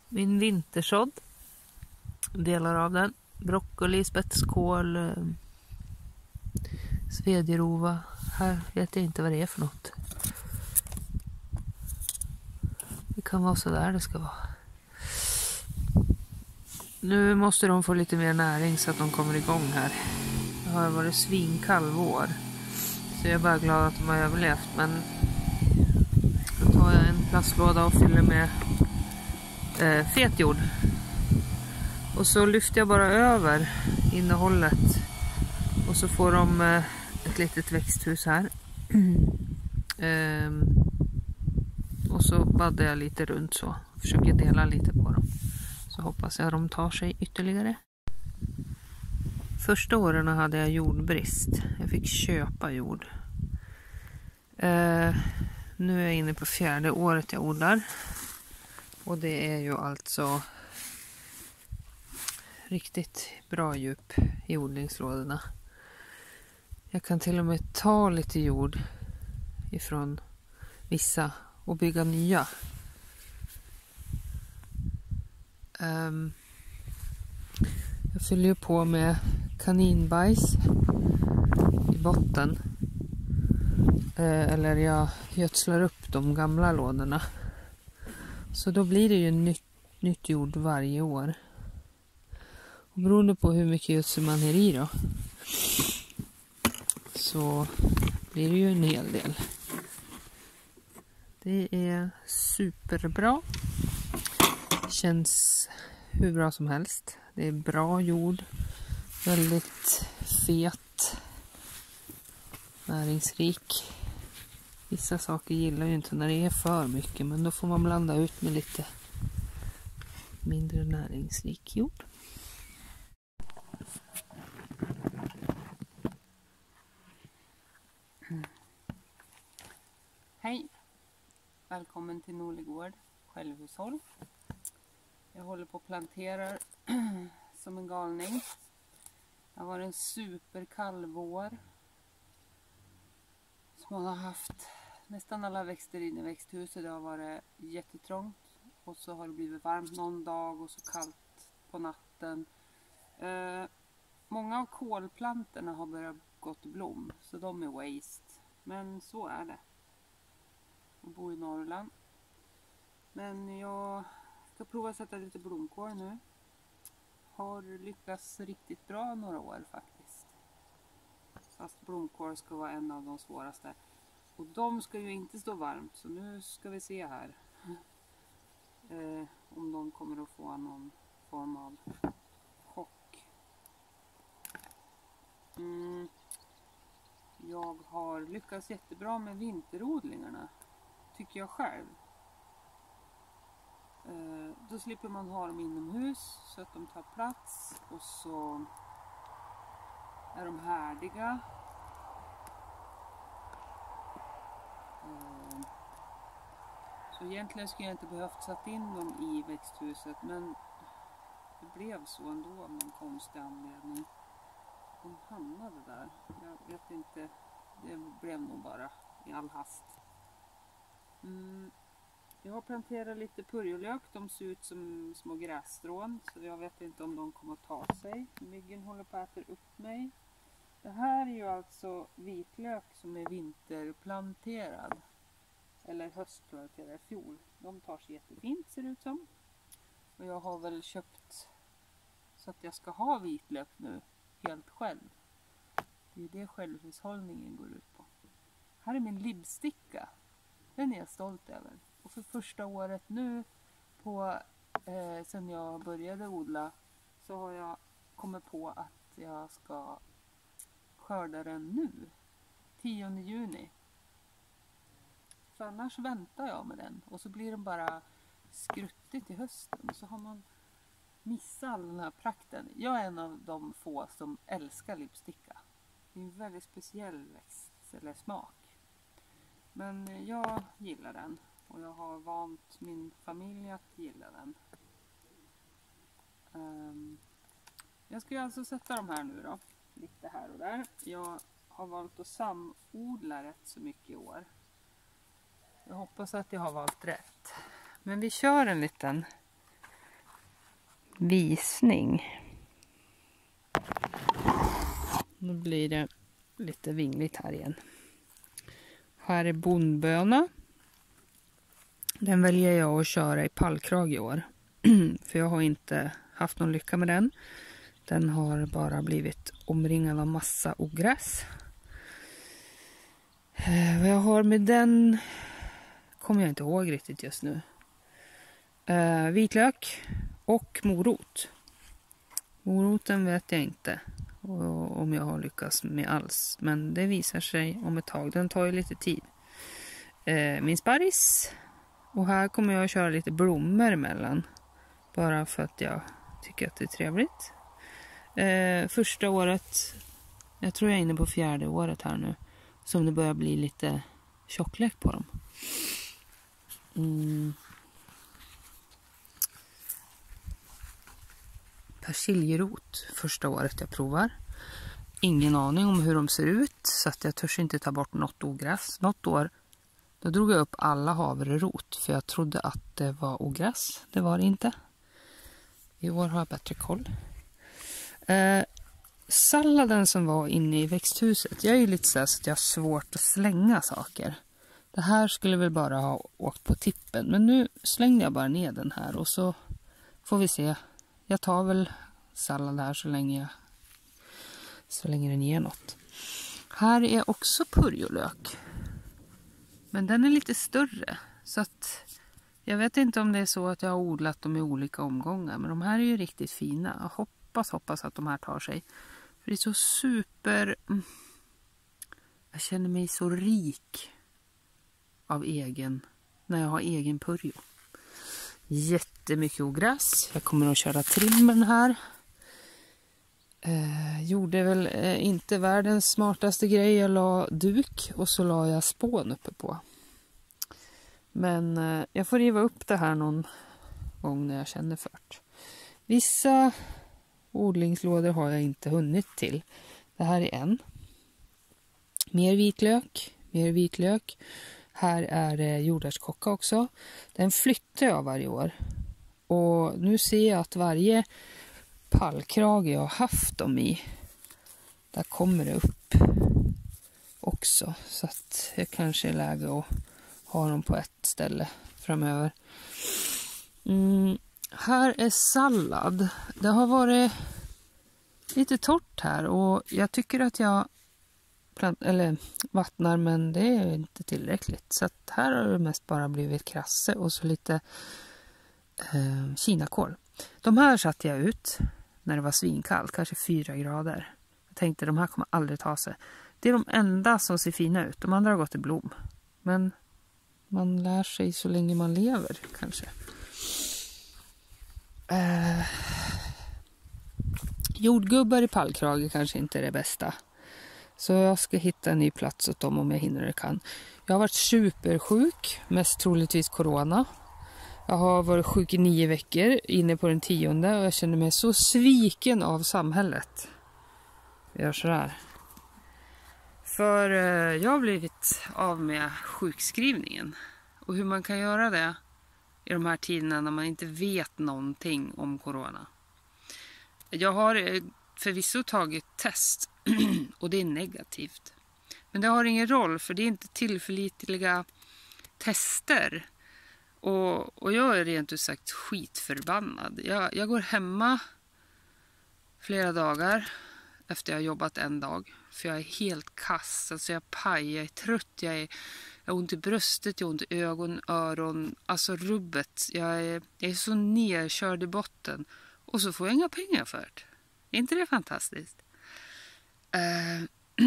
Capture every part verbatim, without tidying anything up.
min vintersådd. Delar av den. Broccoli, spetskål, svedjerova. Här vet jag inte vad det är för något. Det kan vara så där det ska vara. Nu måste de få lite mer näring så att de kommer igång här. Det har varit svinkall vår. Så jag är bara glad att de har överlevt. Men då tar jag en plastlåda och fyller med eh, fetjord. Och så lyfter jag bara över innehållet. Och så får de eh, ett litet växthus här. ehm, och så baddar jag lite runt så. Försöker dela lite på dem. Så hoppas jag de tar sig ytterligare. Första åren hade jag jordbrist. Jag fick köpa jord. Eh, nu är jag inne på fjärde året jag odlar. Och det är ju alltså riktigt bra djup i odlingslådorna. Jag kan till och med ta lite jord ifrån vissa och bygga nya. Um, jag fyller ju på med kaninbajs i botten. Uh, eller jag gödslar upp de gamla lådorna. Så då blir det ju nytt, nytt jord varje år. Och beroende på hur mycket gödsel man har i då, så blir det ju en hel del. Det är superbra. Känns hur bra som helst. Det är bra jord. Väldigt fet. Näringsrik. Vissa saker gillar ju inte när det är för mycket. Men då får man blanda ut med lite mindre näringsrik jord. Mm. Hej! Välkommen till Norligård självhushåll. Jag håller på att plantera som en galning. Det har varit en superkall vår. Som man har haft nästan alla växter inne i växthuset. Det har varit jättetrångt. Och så har det blivit varmt någon dag och så kallt på natten. Eh, många av kolplantorna har börjat gått i blom. Så de är waste. Men så är det. Jag bor i Norrland. Men jag ska prova att sätta lite blomkål nu. Har lyckats riktigt bra några år faktiskt. Fast blomkål ska vara en av de svåraste. Och de ska ju inte stå varmt. Så nu ska vi se här. Eh, om de kommer att få någon form av chock. Mm. Jag har lyckats jättebra med vinterodlingarna. Tycker jag själv. Eh, då slipper man ha dem inomhus så att de tar plats. Och så är de härdiga. Eh, så egentligen skulle jag inte behövt satt in dem i växthuset. Men det blev så ändå av någon konstig anledning. De hamnade där. Jag vet inte. Det blev nog bara i all hast. Mm. Jag har planterat lite purjolök. De ser ut som små grässtrån. Så jag vet inte om de kommer att ta sig. Myggen håller på att äta upp mig. Det här är ju alltså vitlök som är vinterplanterad. Eller höstplanterad i fjol. De tar sig jättefint ser det ut som. Och jag har väl köpt så att jag ska ha vitlök nu. Helt själv. Det är det självhushållningen går ut på. Här är min libsticka. Den är jag stolt över. Och för första året nu på, eh, sen jag började odla så har jag kommit på att jag ska skörda den nu. tionde juni. För annars väntar jag med den. Och så blir den bara skruttig till hösten. Så har man missat all den här prakten. Jag är en av de få som älskar lipsticka. Det är en väldigt speciell växt eller smak. Men jag gillar den. Och jag har vant min familj att gilla den. Um, jag ska alltså sätta de här nu då. Lite här och där. Jag har valt att samodla rätt så mycket i år. Jag hoppas att jag har valt rätt. Men vi kör en liten visning. Nu blir det lite vingligt här igen. Här är bondböna. Den väljer jag att köra i pallkrag i år. För jag har inte haft någon lycka med den. Den har bara blivit omringad av massa ogräs. Eh, vad jag har med den kommer jag inte ihåg riktigt just nu. Eh, vitlök och morot. Moroten vet jag inte och, om jag har lyckats med alls. Men det visar sig om ett tag. Den tar ju lite tid. Eh, min sparris. Och här kommer jag att köra lite blommor emellan. Bara för att jag tycker att det är trevligt. Eh, första året, jag tror jag är inne på fjärde året här nu. Som det börjar bli lite tjocklek på dem. Mm. Persiljerot första året jag provar. Ingen aning om hur de ser ut. Så att jag törs inte ta bort något ogräs. Något år då drog jag upp alla havrerot. För jag trodde att det var ogräs. Det var det inte. I år har jag bättre koll. Eh, salladen som var inne i växthuset. Jag är ju lite så, så att jag har svårt att slänga saker. Det här skulle väl bara ha åkt på tippen. Men nu slängde jag bara ner den här. Och så får vi se. Jag tar väl sallad här så länge, jag, så länge den ger något. Här är också purjolök. Men den är lite större. Så att jag vet inte om det är så att jag har odlat dem i olika omgångar. Men de här är ju riktigt fina. Jag hoppas, hoppas att de här tar sig. För det är så super... Jag känner mig så rik av egen... När jag har egen purjo. Jättemycket ogräs. Jag kommer att köra trimmen här. Eh, gjorde väl eh, inte världens smartaste grej. Jag la duk och så la jag spån uppe på. Men eh, jag får riva upp det här någon gång när jag känner för det. Vissa odlingslådor har jag inte hunnit till. Det här är en. Mer vitlök. Mer vitlök. Här är det jordärtskocka också. Den flyttar jag varje år. Och nu ser jag att varje pallkrage jag har haft dem i, där kommer det upp också. Så att jag kanske är läge att ha dem på ett ställe framöver. Mm, här är sallad. Det har varit lite torrt här och jag tycker att jag plant- eller vattnar, men det är inte tillräckligt. Så att här har det mest bara blivit krasse och så lite eh, kinakål. De här satte jag ut när det var svinkallt, kanske fyra grader. Jag tänkte de här kommer aldrig ta sig. Det är de enda som ser fina ut. De andra har gått i blom. Men man lär sig så länge man lever kanske. Eh, jordgubbar i pallkrage kanske inte är det bästa. Så jag ska hitta en ny plats åt dem om jag hinner det kan. Jag har varit supersjuk, mest troligtvis corona. Jag har varit sjuk i nio veckor, inne på den tionde, och jag känner mig så sviken av samhället. Jag gör sådär. För eh, jag har blivit av med sjukskrivningen. Och hur man kan göra det i de här tiderna när man inte vet någonting om corona. Jag har förvisso tagit test och det är negativt. Men det har ingen roll, för det är inte tillförlitliga tester. Och, och jag är rent ut sagt skitförbannad. Jag, jag går hemma flera dagar efter jag har jobbat en dag. För jag är helt kass. Alltså jag är paj, jag är trött, jag, är, jag har ont i bröstet, jag har ont i ögon, öron. Alltså rubbet. Jag är, jag är så nerkörd i botten. Och så får jag inga pengar för det. Är inte det fantastiskt? Uh,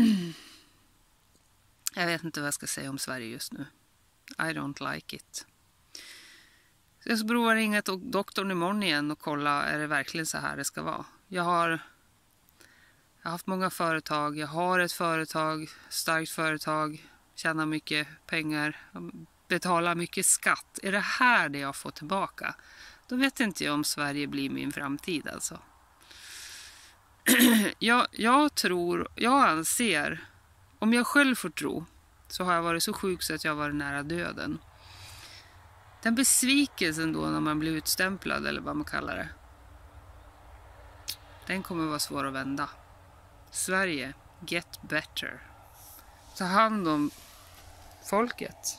jag vet inte vad jag ska säga om Sverige just nu. I don't like it. Så jag ska prova ringa till doktorn imorgon igen och kolla, är det verkligen så här det ska vara. Jag har, jag har haft många företag. Jag har ett företag, starkt företag, tjänar mycket pengar, betalar mycket skatt. Är det här det jag får tillbaka? Då vet inte jag om Sverige blir min framtid alltså. jag, jag tror, jag anser, om jag själv får tro, så har jag varit så sjuk så att jag var nära döden. Den besvikelsen då när man blir utstämplad eller vad man kallar det. Den kommer vara svår att vända. Sverige, get better. Ta hand om folket.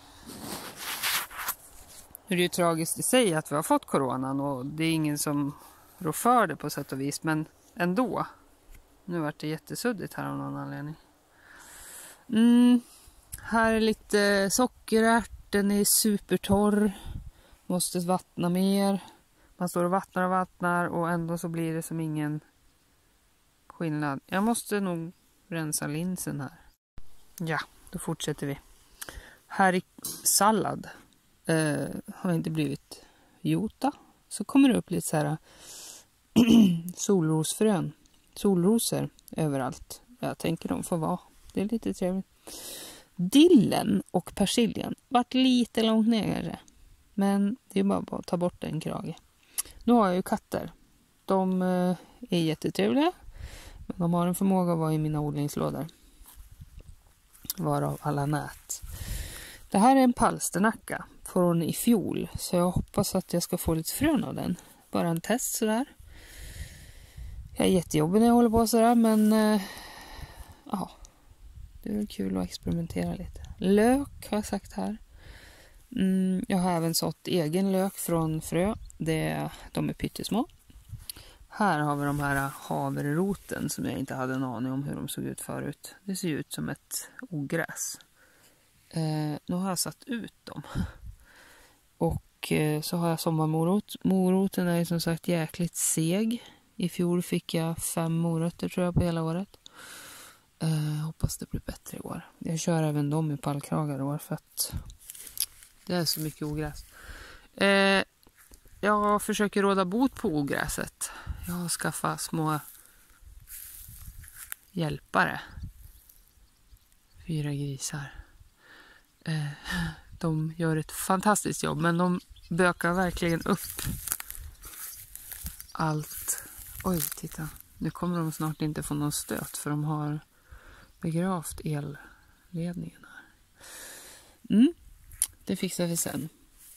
Nu är det ju tragiskt i sig att vi har fått coronan och det är ingen som rår för det på sätt och vis, men ändå. Nu vart det jättesuddigt här av någon anledning. Mm, här är lite sockerärt, den är supertorr. Måste vattna mer. Man står och vattnar och vattnar och ändå så blir det som ingen skillnad. Jag måste nog rensa linsen här. Ja, då fortsätter vi. Här i sallad eh, har inte blivit jota. Så kommer det upp lite så här solrosfrön. Solrosor överallt. Jag tänker de får vara. Det är lite trevligt. Dillen och persiljan vart lite långt ner. Men det är bara att ta bort en krage. Nu har jag ju katter. De eh, är jättetrevliga. Men de har en förmåga att vara i mina odlingslådor. Varav alla nät. Det här är en palsternacka från i fjol. Så jag hoppas att jag ska få lite frön av den. Bara en test sådär. Jag är jättejobbig när jag håller på sådär. Men eh, ja, det är väl kul att experimentera lite. Lök har jag sagt här. Mm, jag har även sått egen lök från frö. Det, de är pyttesmå. Här har vi de här havreroten som jag inte hade en aning om hur de såg ut förut. Det ser ut som ett ogräs. Eh, nu har jag satt ut dem. Och eh, så har jag sommarmorot. Moroten är som sagt jäkligt seg. I fjol fick jag fem morötter tror jag på hela året. Eh, hoppas det blir bättre i år. Jag kör även dem i pallkragar i år för att det är så mycket ogräs. Eh, jag försöker råda bot på ogräset. Jag har skaffat små hjälpare. Fyra grisar. Eh, de gör ett fantastiskt jobb. Men de bökar verkligen upp allt. Oj, titta. Nu kommer de snart inte få någon stöt. För de har begravt elledningen här. Mm. Det fixar vi sen.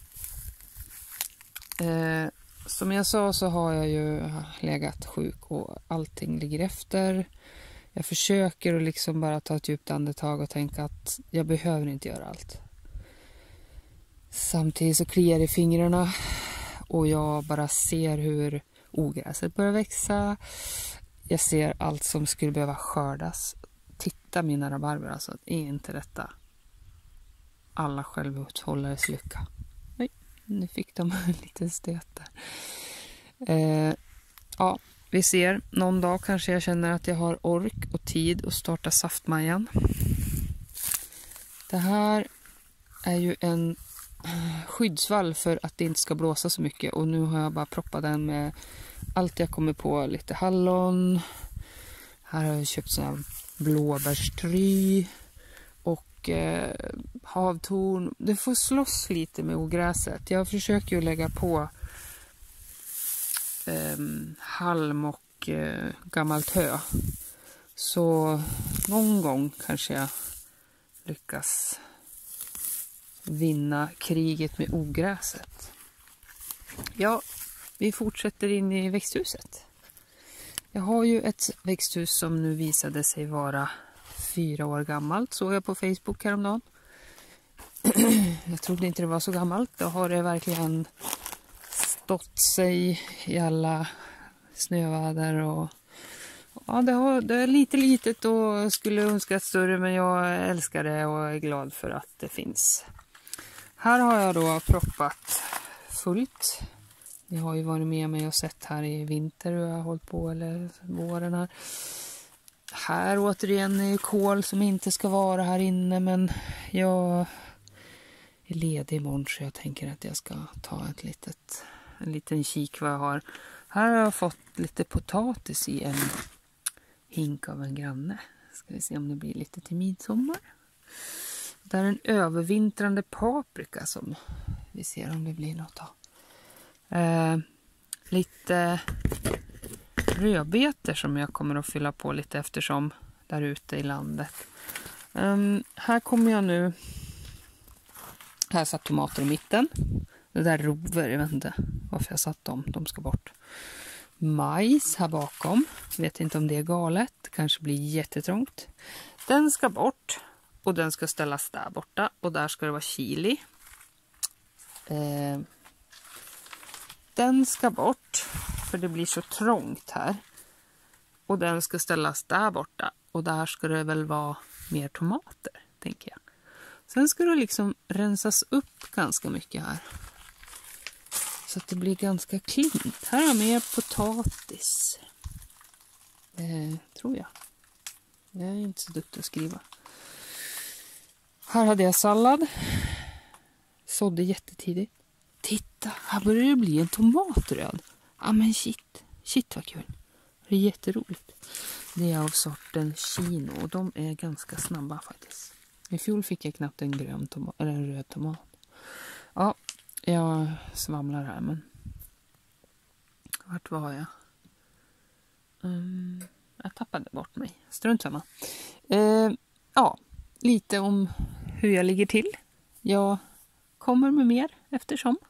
Eh, som jag sa så har jag ju legat sjuk och allting ligger efter. Jag försöker att liksom bara ta ett djupt andetag och tänka att jag behöver inte göra allt. Samtidigt så kliar det i fingrarna och jag bara ser hur ogräset börjar växa. Jag ser allt som skulle behöva skördas. Titta mina rabarber, alltså är inte detta alla självuthållares lycka. Nej, nu fick de en liten stöt där. Eh, ja, vi ser. Någon dag kanske jag känner att jag har ork och tid att starta saftmajan. Det här är ju en skyddsvall för att det inte ska blåsa så mycket. Och nu har jag bara proppat den med allt jag kommer på. Lite hallon. Här har jag köpt sån här blåbärstry. Och eh, havtorn. Det får slåss lite med ogräset. Jag försöker ju lägga på eh, halm och eh, gammalt hö. Så någon gång kanske jag lyckas vinna kriget med ogräset. Ja, vi fortsätter in i växthuset. Jag har ju ett växthus som nu visade sig vara fyra år gammalt. Såg jag på Facebook häromdagen. Jag trodde inte det var så gammalt. Då har det verkligen stått sig i alla snöväder. Och ja, det, har, det är lite litet och skulle önska ett större. Men jag älskar det och är glad för att det finns. Här har jag då proppat fullt. Ni har ju varit med mig och sett här i vinter hur jag har hållit på, eller våren här. Här återigen är kål som inte ska vara här inne, men jag är ledig imorgon så jag tänker att jag ska ta ett litet, en liten kik vad jag har. Här har jag fått lite potatis i en hink av en granne. Ska vi se om det blir lite till midsommar. Det är en övervintrande paprika som vi ser om det blir något av. Eh, lite rödbetor som jag kommer att fylla på lite eftersom där ute i landet. Um, här kommer jag nu. Här satt tomater i mitten. Det där rover, jag vet inte varför jag satt dem. De ska bort. majs här bakom. Vet inte om det är galet. Kanske blir jättetrångt. Den ska bort. Och den ska ställas där borta. Och där ska det vara chili. Eh, den ska bort. För det blir så trångt här. Och den ska ställas där borta. Och där ska det väl vara mer tomater, tänker jag. Sen ska det liksom rensas upp ganska mycket här. Så att det blir ganska klint. Här har jag med potatis. Eh, tror jag. Jag är inte så duktig att skriva. Här hade jag sallad. Sådde jättetidigt. Titta, här börjar det bli en tomatröd. Ja men shit. Shit vad kul. Det är jätteroligt. Det är av sorten chino och de är ganska snabba faktiskt. I fjol fick jag knappt en grön tomat, eller en röd tomat. Ja, jag svamlar här men... Vart var jag? Um, jag tappade bort mig. Strunt samma. Uh, ja, lite om hur jag ligger till. Jag kommer med mer eftersom.